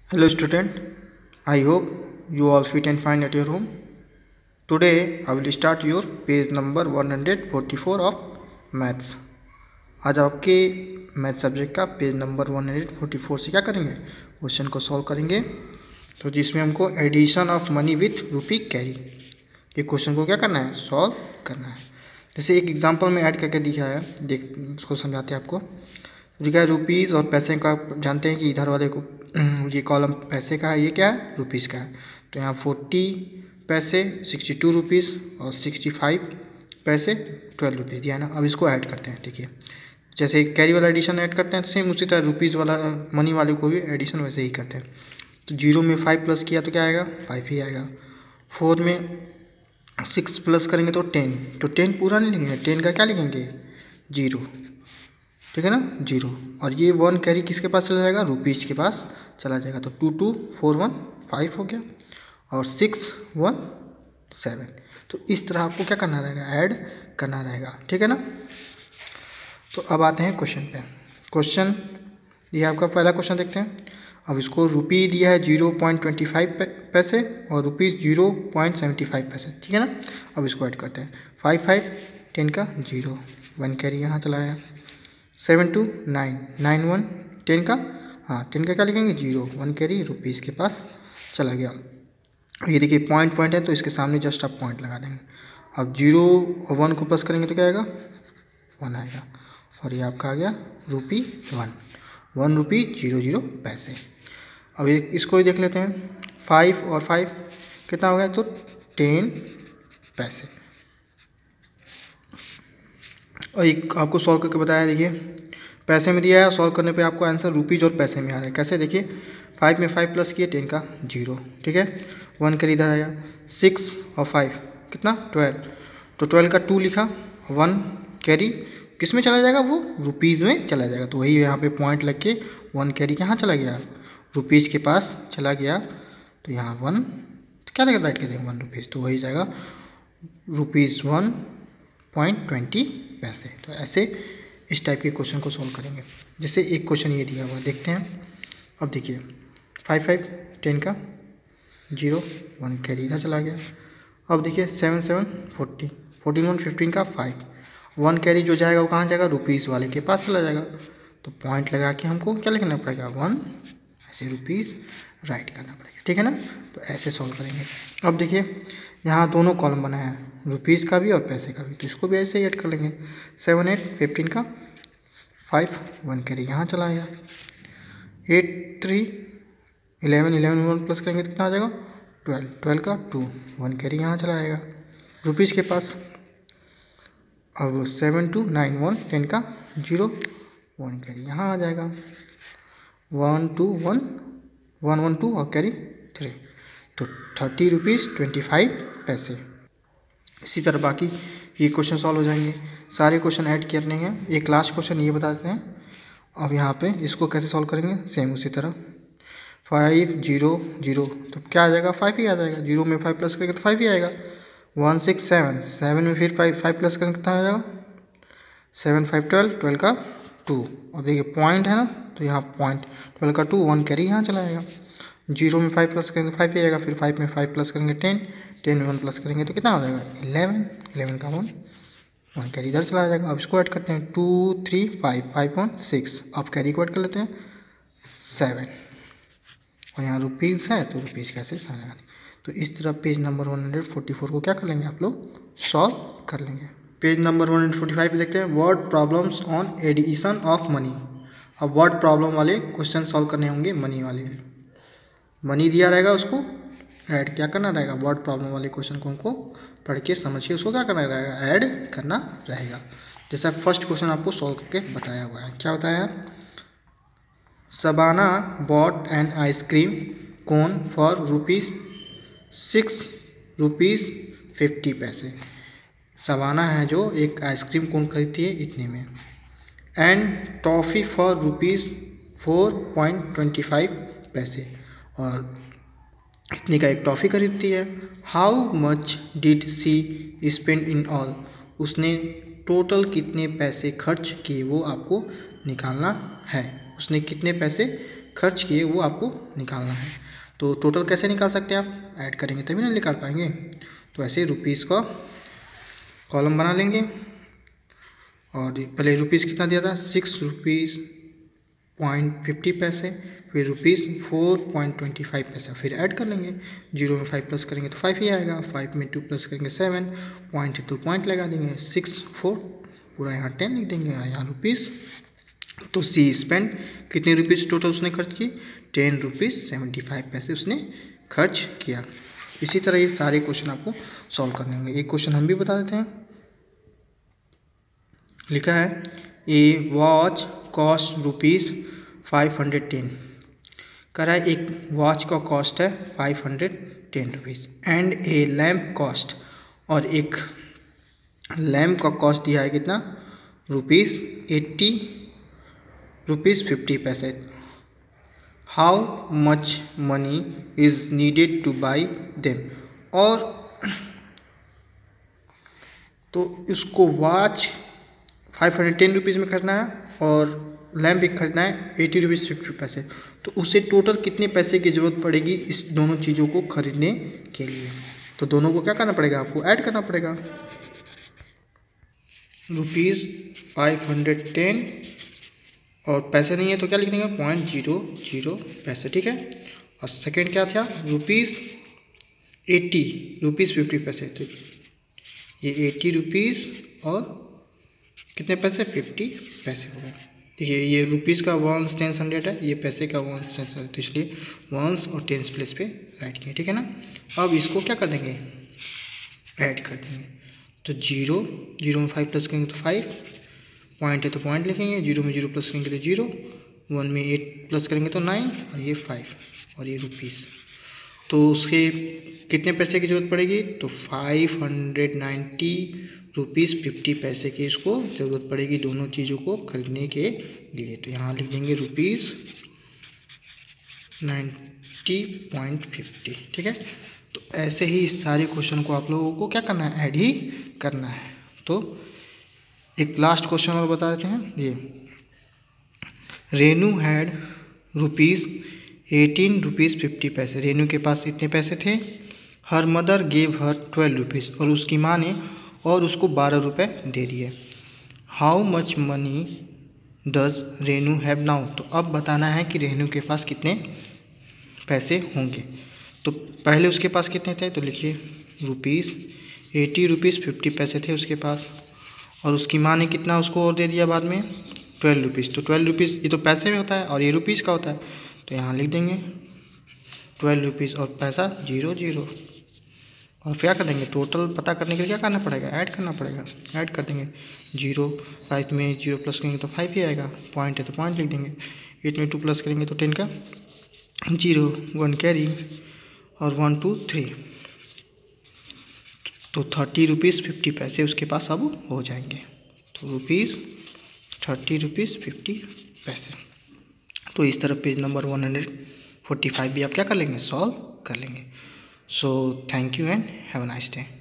Hello student, I hope you all fit and fine at your home. Today I will start your page number 144 of maths. आज आपके math subject का page number 144 से क्या करेंगे, question को solve करेंगे। तो जिसमें हमको addition of money with rupee carry, ये क्वेश्चन को क्या करना है, सॉल्व करना है। जैसे एक एग्जांपल में ऐड करके दिखा है, देख उसको समझाते हैं आपको। लिखा है रुपीज़ और पैसे का, जानते हैं कि इधर वाले को ये कॉलम पैसे का है, ये क्या है, रुपीज़ का है। तो यहाँ 40 पैसे 62 रुपीज़ और 65 पैसे 12 रुपीज़ दिया है ना। अब इसको ऐड करते हैं। देखिए जैसे कैरी वाला एडिशन ऐड करते हैं तो सेम उसी तरह रुपीज़ वाला मनी वाले को भी एडिशन वैसे ही करते हैं। तो 0 में 5 प्लस किया तो क्या आएगा, 5 ही आएगा। 4 में 6 प्लस करेंगे तो 10, तो 10 पूरा नहीं लिखेंगे, 10 का क्या लिखेंगे, 0, ठीक है ना, 0। और ये 1 कैरी किसके पास चला जाएगा, रुपीज़ के पास चला जाएगा। तो 2 2 4 1 5 हो गया और 6 1 7। तो इस तरह आपको क्या करना रहेगा, ऐड करना रहेगा, ठीक है ना। तो अब आते हैं क्वेश्चन पे। क्वेश्चन ये आपका पहला क्वेश्चन देखते हैं। अब इसको रुपी दिया है 0.25 पैसे और रुपीज़ 0.75 पैसे, ठीक है ना। अब इसको ऐड करते हैं। 5 5 10 का 0, 1 कैरी यहाँ चला आया। 7 2 9 9 1 10 का, हाँ 10 का क्या लिखेंगे, 0, 1 कैरी रुपीज़ के पास चला गया। ये देखिए पॉइंट है तो इसके सामने जस्ट आप पॉइंट लगा देंगे। अब 0 और 1 को प्लस करेंगे तो क्या आएगा, 1 आएगा। और ये आपका आ गया रुपी 1 रुपी 00 पैसे। अब इसको ही देख लेते हैं। 5 और 5 कितना हो गया, तो 10 पैसे। और एक आपको सॉल्व करके बताया, देखिए पैसे में दिया है, सॉल्व करने पे आपको आंसर रुपीज़ और पैसे में आ रहा है। कैसे, देखिए 5 में 5 प्लस किए 10 का 0, ठीक है। 1 कर इधर आया। 6 और 5 कितना, 12, तो 12 का 2 लिखा। 1 कैरी किस में चला जाएगा, वो रुपीज़ में चला जाएगा। तो वही यहाँ पे पॉइंट लग के 1 कैरी कहाँ चला गया, रुपीज़ के पास चला गया। तो यहाँ 1 तो क्या लगेगा, राइट कर देंगे 1 रुपीज़, तो वही जाएगा रुपीज़ 1.20 पैसे। तो ऐसे इस टाइप के क्वेश्चन को सॉल्व करेंगे। जैसे एक क्वेश्चन ये दिया हुआ, देखते हैं। अब देखिए 5 5 10 का 0, 1 कैरी इधर चला गया। अब देखिए 7 7 40, 14 1 15 का 5, 1 कैरी जो जाएगा वो कहाँ जाएगा, रुपीज़ वाले के पास चला जाएगा। तो पॉइंट लगा के हमको क्या लिखना पड़ेगा, 1, ऐसे रुपीज़ राइट करना पड़ेगा, ठीक है ना। तो ऐसे सॉल्व करेंगे। अब देखिए यहाँ दोनों कॉलम बनाए हैं, रुपीज़ का भी और पैसे का भी, तो इसको भी ऐसे ही ऐड कर लेंगे। 7 8 15 का 5, 1 कैरी यहाँ चला गया। 8 3 11 11 1 प्लस करेंगे तो कितना आ जाएगा, 12 12 का 2, 1 कैरी यहाँ चला आएगा रुपीज़ के पास। अब 7 2 9 1 10 का 0, 1 कैरी यहाँ आ जाएगा। 1 2 1 1 1 2 और कैरी 3, तो 30 रुपीज़ 25 पैसे। इसी तरह बाकी ये क्वेश्चन सॉल्व हो जाएंगे। सारे क्वेश्चन ऐड करने हैं। एक लास्ट क्वेश्चन ये बता देते हैं। अब यहाँ पे इसको कैसे सॉल्व करेंगे, सेम उसी तरह 5 0 0, तो क्या आ जाएगा, 5 ही आ जाएगा। 0 में 5 प्लस करेंगे तो 5 ही आएगा। 1 6 7 7 में फिर 5 प्लस करेंगे कितना आ जाएगा, 7 5 12, 12 का 2। और देखिए पॉइंट है ना, तो यहाँ पॉइंट 12 का 2, 1 कैरी यहाँ चला जाएगा। 0 में 5 प्लस करेंगे तो 5 ही आएगा। फिर 5 में 5 प्लस करेंगे 10, 10 में 1 प्लस करेंगे तो कितना आ जाएगा, 11, 11 का 1 कैरी इधर चला जाएगा। अब इसको ऐड करते हैं। 2 3 5 5 1 6, अब कैरी को ऐड कर लेते हैं 7, और यहाँ रुपीज़ है तो रुपीज़ कैसे साइन लगा। तो इस तरह पेज नंबर 144 को क्या कर लेंगे आप लोग, सॉल्व कर लेंगे। पेज नंबर 145 पे देखते हैं, word problems on addition of money. अब वर्ड प्रॉब्लम वाले क्वेश्चन सॉल्व करने होंगे, मनी वाले। मनी दिया रहेगा, उसको ऐड क्या करना रहेगा, वर्ड प्रॉब्लम वाले क्वेश्चन को हमको पढ़ के समझ के उसको क्या करना रहेगा, ऐड करना रहेगा। जैसा फर्स्ट क्वेश्चन आपको सॉल्व करके बताया हुआ है। क्या बताया है, Shabana bought an ice cream cone for ₹6 50 पैसे। शबाना है जो एक आइसक्रीम कोन खरीदती है इतने में। एंड टॉफ़ी फॉर ₹4.25 पैसे, और इतने का एक टॉफ़ी खरीदती है। How much did she spend in all, उसने टोटल कितने पैसे खर्च किए वो आपको निकालना है। उसने कितने पैसे खर्च किए वो आपको निकालना है। तो टोटल कैसे निकाल सकते हैं आप, ऐड करेंगे तभी ना निकाल पाएंगे। तो ऐसे रुपीज़ का कॉलम बना लेंगे और पहले रुपीज़ कितना दिया था 6 रुपीज़ 0.50 पैसे, फिर रुपीज़ 4.25 पैसा, फिर ऐड कर लेंगे। 0 में 5 प्लस करेंगे तो 5 ही आएगा, 5 में 2 प्लस करेंगे 7, पॉइंट 2 पॉइंट लगा देंगे, 6 4 पूरा यहाँ 10 लिख देंगे, यहाँ रुपीज़। तो सी स्पेंड कितने रुपीज़ टोटल उसने खर्च की, 10 रुपीज़ 75 पैसे उसने खर्च किया। इसी तरह ये सारे क्वेश्चन आपको सॉल्व करने होंगे। एक क्वेश्चन हम भी बता देते हैं, लिखा है ए वॉच कॉस्ट रुपीज़ 510, कह रहा है एक वॉच का कॉस्ट है 510 rupees and a lamp cost, और एक लैम्प का कॉस्ट दिया है कितना रुपीज़ 80 रुपीज़ 50 पैसे। How much money is needed to buy them, और तो इसको वॉच 510 रुपीज़ में खरीदना है और लैम्प भी खरीदना है 80 रुपीज़ 50 पैसे। तो उसे टोटल कितने पैसे की ज़रूरत पड़ेगी इस दोनों चीज़ों को खरीदने के लिए। तो दोनों को क्या करना पड़ेगा, आपको ऐड करना पड़ेगा। रुपीज़ 510 और पैसे नहीं है तो क्या लिख देंगे 0.00 पैसे, ठीक है। और सेकेंड क्या था रुपीज़ 80 रुपीज़ 50 पैसे, तो ये 80 रुपीज़ और कितने पैसे 50 पैसे हो गए। देखिए ये रुपीज़ का वंस टेंस 100 है, ये पैसे का वंस टेंस 100, तो इसलिए वंस और टेंस प्लेस पे राइट किए, ठीक है ना। अब इसको क्या कर देंगे, ऐड कर देंगे। तो 0 में 5 प्लस करेंगे तो 5, पॉइंट है तो पॉइंट लिखेंगे, 0 में 0 प्लस करेंगे तो 0, 1 में 8 प्लस करेंगे तो 9, और ये 5 और ये रुपीज़। तो उसके कितने पैसे की ज़रूरत पड़ेगी, तो 590 रुपीज़ 50 पैसे की इसको ज़रूरत पड़ेगी दोनों चीज़ों को खरीदने के लिए। तो यहाँ लिख देंगे रुपीज़ 90.50, ठीक है। तो ऐसे ही इस सारे क्वेश्चन को आप लोगों को क्या करना है, ऐड ही करना है। तो एक लास्ट क्वेश्चन और बता देते हैं, ये रेनू हैड रुपीज़ 18 रुपीज़ 50 पैसे, रेनू के पास इतने पैसे थे। Her mother gave her 12 rupees, और उसकी माँ ने और उसको 12 रुपये दे दिए। How much money does Renu have now, तो अब बताना है कि रेनू के पास कितने पैसे होंगे। तो पहले उसके पास कितने थे, तो लिखिए रुपीज़ 80 रुपीज़ 50 पैसे थे उसके पास, और उसकी माँ ने कितना उसको और दे दिया बाद में 12 रुपीज़। तो 12 रुपीज़ ये तो पैसे में होता है और ये रुपीज़ का होता है, तो यहाँ लिख देंगे 12 रुपीज़ और पैसा 0 और क्या कर देंगे, टोटल पता करने के लिए क्या करना पड़ेगा, ऐड करना पड़ेगा। ऐड कर देंगे 0, 5 में 0 प्लस करेंगे तो 5 ही आएगा, पॉइंट है तो पॉइंट लिख देंगे, 8 में 2 प्लस करेंगे तो 10 का 0, 1 कैरी और 1 2 3, तो 30 रुपीज़ 50 पैसे उसके पास अब हो जाएंगे। तो रुपीज़ 30 रुपीज़ 50 पैसे। तो इस तरह पेज नंबर 145 भी आप क्या कर लेंगे, सॉल्व कर लेंगे। So thank you and have a nice day.